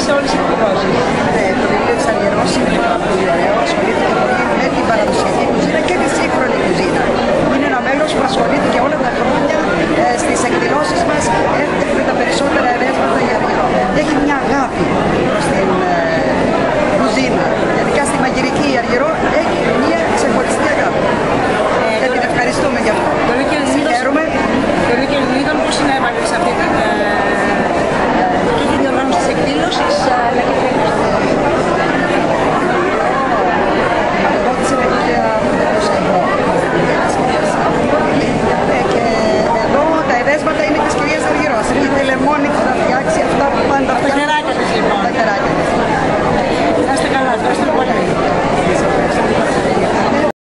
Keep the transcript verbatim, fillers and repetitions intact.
σε όλες τις εκδηλώσεις. Ναι, το βιβλίο της Αργυρός είναι πάρα πολύ ωραίο. Ασχολείται πολύ με την παραδοσιακή κουζίνα και τη σύγχρονη κουζίνα. Είναι ένα μέλος που ασχολείται και όλα τα χρόνια ε, στις εκδηλώσεις μας. Έρχεται με τα περισσότερα ερέσματα για Αργυρό. Έχει μια αγάπη